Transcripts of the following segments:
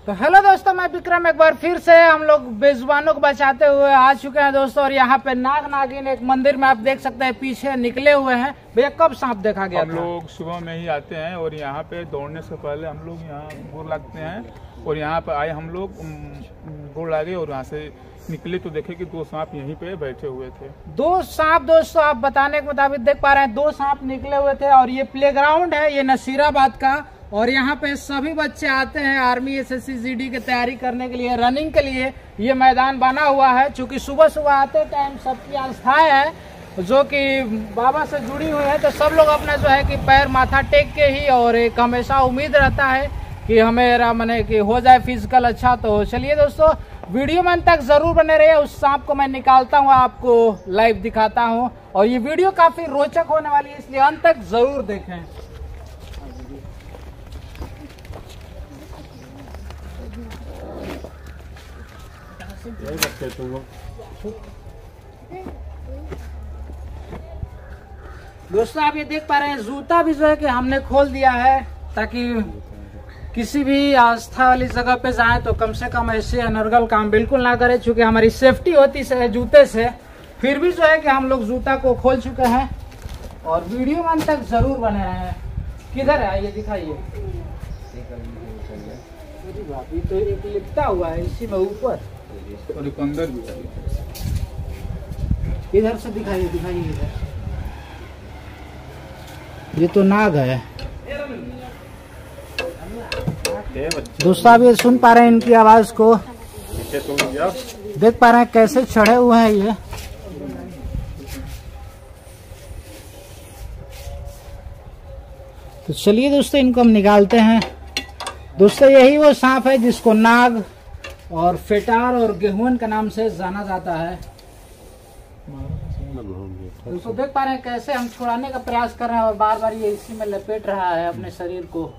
तो हेलो दोस्तों, मैं विक्रम एक बार फिर से हम लोग बेजुबानों को बचाते हुए आ चुके हैं दोस्तों। और यहाँ पे नाग नागिन एक मंदिर में आप देख सकते हैं पीछे निकले हुए हैं। भैया कब सांप देखा गया? हम लोग सुबह में ही आते हैं और यहाँ पे दौड़ने से पहले हम लोग यहाँ गोड़ लगते हैं और यहाँ पे आए हम लोग गोड़ लागे और यहाँ से निकले तो देखे कि दो सांप यहीं पे बैठे हुए थे। दो सांप दोस्तों, आप बताने के मुताबिक देख पा रहे हैं, दो सांप निकले हुए थे। और ये प्लेग्राउंड है, ये नसीराबाद का। और यहाँ पे सभी बच्चे आते हैं आर्मी एसएससी जीडी की तैयारी करने के लिए, रनिंग के लिए ये मैदान बना हुआ है। चूंकि सुबह सुबह आते टाइम सबकी आस्थाएं है जो कि बाबा से जुड़ी हुई है, तो सब लोग अपना जो है कि पैर माथा टेक के ही, और एक हमेशा उम्मीद रहता है कि हमें माने कि हो जाए फिजिकल अच्छा। तो चलिए दोस्तों, वीडियो में अंत तक जरूर बने रहिए। उस सांप को मैं निकालता हूँ, आपको लाइव दिखाता हूँ। और ये वीडियो काफी रोचक होने वाली है, इसलिए अंत तक जरूर देखें। दोस्तों आप ये देख पा रहे हैं, जूता भी जो है कि हमने खोल दिया है ताकि किसी भी आस्था वाली जगह पे जाए तो कम से कम ऐसे अनर्गल काम बिल्कुल ना करे। चूंकि हमारी सेफ्टी होती है जूते से, फिर भी जो है कि हम लोग जूता को खोल चुके हैं। और वीडियो में अंत तक जरूर बने रहे हैं। किधर है ये दिखाइए। ये तो एक लिपटा हुआ है इसी में ऊपर, और एक अंदर भी इधर से दिखाइए इधर। ये तो नाग है दोस्तों। आप ये सुन पा रहे हैं इनकी आवाज को, देख पा रहे हैं कैसे चढ़े हुए हैं ये। तो चलिए दोस्तों, इनको हम निकालते हैं। दोस्तों यही वो सांप है जिसको नाग और फेटार और गेहूं के नाम से जाना जाता है। दोस्तों देख पा रहे हैं कैसे हम छुड़ाने का प्रयास कर रहे हैं और बार बार ये इसी में लपेट रहा है अपने शरीर को।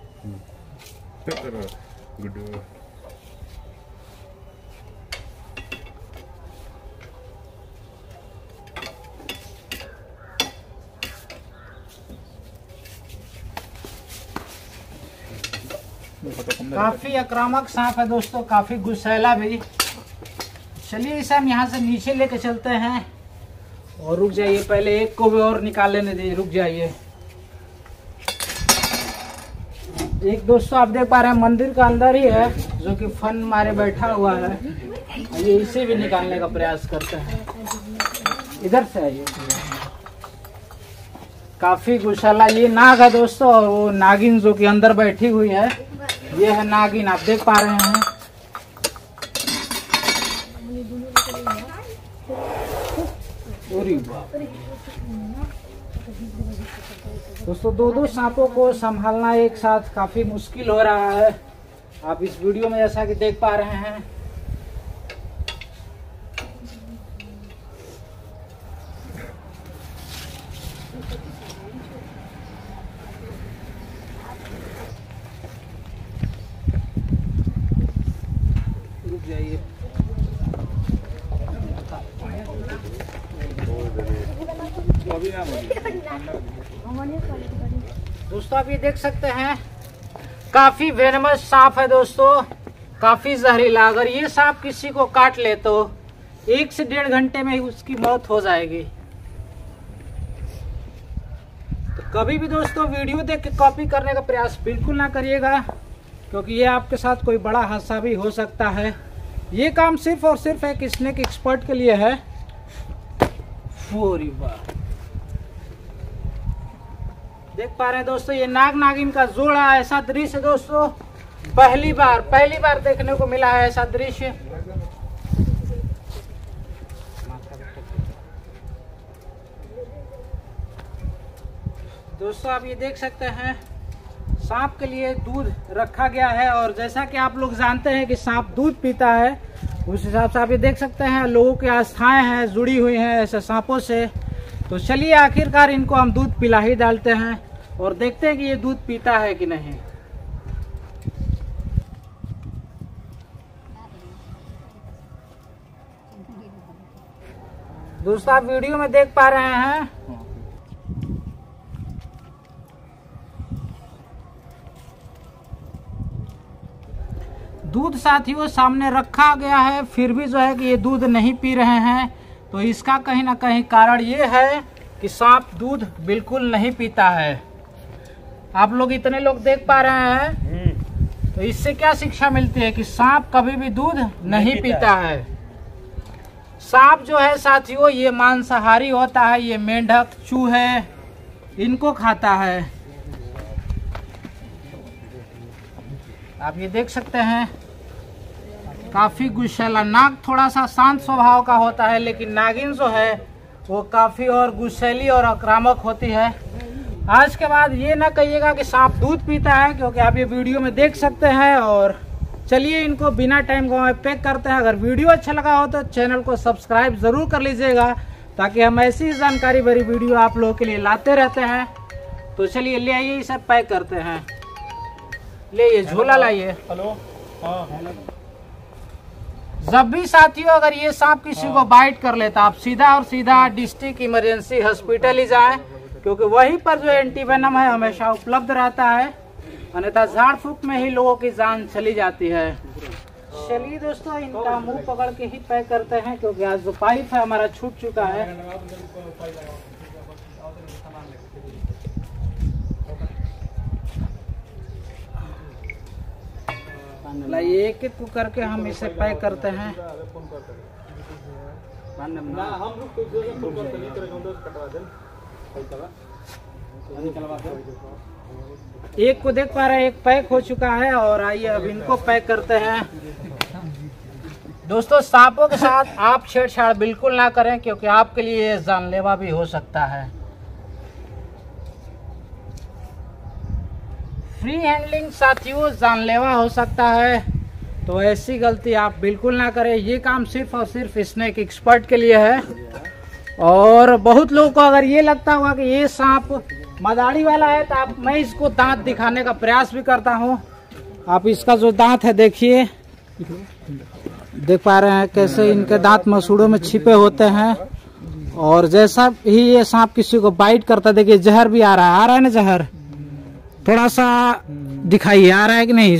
काफी आक्रामक सांप है दोस्तों, काफी गुस्सैला भी। चलिए इसे हम यहाँ से नीचे लेके चलते हैं। और रुक जाइए, पहले एक को भी और निकाल लेने दीजिए, रुक जाइए। एक दोस्तों आप देख पा रहे हैं मंदिर का अंदर ही है जो कि फन मारे बैठा हुआ है। ये इसे भी निकालने का प्रयास करते हैं। इधर से आइए। काफी गुस्सैला ये नाग है दोस्तों, और वो नागिन जो कि अंदर बैठी हुई है, ये है नागिन, आप देख पा रहे हैं। दोस्तों दो सांपों को संभालना एक साथ काफी मुश्किल हो रहा है। आप इस वीडियो में जैसा कि देख पा रहे हैं। रुक जाइए। दोस्तों आप ये देख सकते हैं, काफी वेनमस सांप है दोस्तों, काफी जहरीला। अगर ये सांप किसी को काट ले तो 1 से 1.5 घंटे में ही उसकी मौत हो जाएगी। तो कभी भी दोस्तों वीडियो देख के कॉपी करने का प्रयास बिल्कुल ना करिएगा, क्योंकि ये आपके साथ कोई बड़ा हादसा भी हो सकता है। ये काम सिर्फ और सिर्फ एक स्नेक एक्सपर्ट के लिए है। देख पा रहे हैं दोस्तों, ये नाग नागिन का जोड़ा। ऐसा दृश्य दोस्तों पहली बार देखने को मिला है, ऐसा दृश्य। दोस्तों आप ये देख सकते हैं, सांप के लिए दूध रखा गया है। और जैसा कि आप लोग जानते हैं कि सांप दूध पीता है, उस हिसाब से आप ये देख सकते हैं लोगों की आस्थाएं हैं जुड़ी हुई हैं ऐसे सांपों से। तो चलिए आखिरकार इनको हम दूध पिला ही डालते हैं और देखते हैं कि ये दूध पीता है कि नहीं। दोस्तों आप वीडियो में देख पा रहे हैं, दूध साथियों सामने रखा गया है, फिर भी जो है कि ये दूध नहीं पी रहे हैं। तो इसका कहीं ना कहीं कारण ये है कि सांप दूध बिल्कुल नहीं पीता है। आप लोग इतने लोग देख पा रहे हैं, तो इससे क्या शिक्षा मिलती है कि सांप कभी भी दूध नहीं पीता है। सांप जो है साथियों ये मांसाहारी होता है, ये मेंढक, चूहे इनको खाता है। आप ये देख सकते हैं काफी गुस्सैला। नाग थोड़ा सा शांत स्वभाव का होता है, लेकिन नागिन जो है वो काफी और गुस्सैली और आक्रामक होती है। आज के बाद ये ना कहिएगा कि सांप दूध पीता है, क्योंकि आप ये वीडियो में देख सकते हैं। और चलिए इनको बिना टाइम गवाए पैक करते हैं। अगर वीडियो अच्छा लगा हो तो चैनल को सब्सक्राइब जरूर कर लीजिएगा, ताकि हम ऐसी जानकारी भरी वीडियो आप लोगों के लिए लाते रहते हैं। तो चलिए ले आइए, इसे पैक करते हैं। ले ये झोला लाइए। हेलो। जब भी साथियों अगर ये सांप किसी को बाइट कर लेता, आप सीधा और सीधा डिस्ट्रिक्ट इमरजेंसी हॉस्पिटल ही जाएं, क्योंकि वहीं पर जो एंटीवेनम है हमेशा उपलब्ध रहता है। अन्यथा झाड़ फूक में ही लोगों की जान चली जाती है। चलिए दोस्तों इनका मुंह पकड़ के ही पैक करते हैं, क्योंकि आज जो पाइप है हमारा छूट चुका है। लाइए एक एक को करके हम इसे पैक करते हैं। एक को देख पा रहे हैं, एक पैक हो चुका है। और आइए अब इनको पैक करते हैं। दोस्तों सांपों के साथ आप छेड़छाड़ बिल्कुल ना करें, क्योंकि आपके लिए जानलेवा भी हो सकता है। फ्री हैंडलिंग साथियों जानलेवा हो सकता है, तो ऐसी गलती आप बिल्कुल ना करें। ये काम सिर्फ और सिर्फ स्नेक एक्सपर्ट के लिए है। और बहुत लोगों को अगर ये लगता होगा कि ये सांप मदारी वाला है, तो मैं इसको दांत दिखाने का प्रयास भी करता हूँ। आप इसका जो दांत है देखिए, देख पा रहे हैं कैसे इनके दांत मसूड़ों में छिपे होते हैं। और जैसा ही ये सांप किसी को बाइट करता, देखिए जहर भी आ रहा है ना जहर, थोड़ा सा दिखाइए आ रहा है कि नहीं।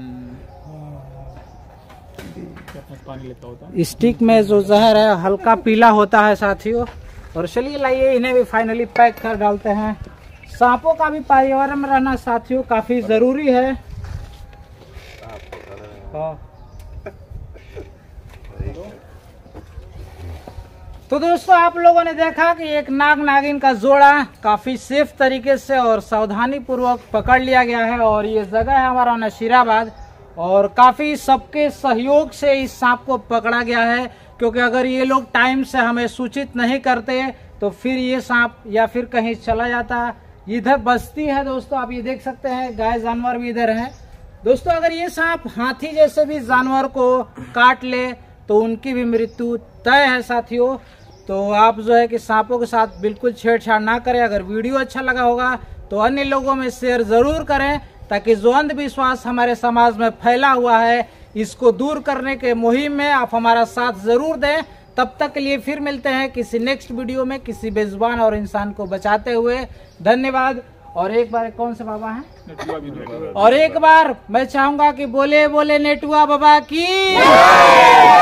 स्टिक में जो जहर है हल्का पीला होता है साथियों। और चलिए लाइए इन्हें भी फाइनली पैक कर डालते हैं। सांपों का भी पर्यावरण में रहना साथियों काफी जरूरी है। तो दोस्तों आप लोगों ने देखा कि एक नाग नागिन का जोड़ा काफी सेफ तरीके से और सावधानी पूर्वक पकड़ लिया गया है। और ये जगह है हमारा नशीराबाद, और काफी सबके सहयोग से इस सांप को पकड़ा गया है। क्योंकि अगर ये लोग टाइम से हमें सूचित नहीं करते तो फिर ये सांप या फिर कहीं चला जाता। इधर बस्ती है दोस्तों, आप ये देख सकते हैं, गाय जानवर भी इधर है। दोस्तों अगर ये सांप हाथी जैसे भी जानवर को काट ले तो उनकी भी मृत्यु तय है साथियों। तो आप जो है कि सांपों के साथ बिल्कुल छेड़छाड़ ना करें। अगर वीडियो अच्छा लगा होगा तो अन्य लोगों में शेयर जरूर करें, ताकि जो अंधविश्वास हमारे समाज में फैला हुआ है इसको दूर करने के मुहिम में आप हमारा साथ जरूर दें। तब तक के लिए फिर मिलते हैं किसी नेक्स्ट वीडियो में, किसी बेजुबान और इंसान को बचाते हुए। धन्यवाद। और एक बार कौन से बाबा हैं? और एक बार मैं चाहूंगा कि बोले बोले नेटुआ बाबा की।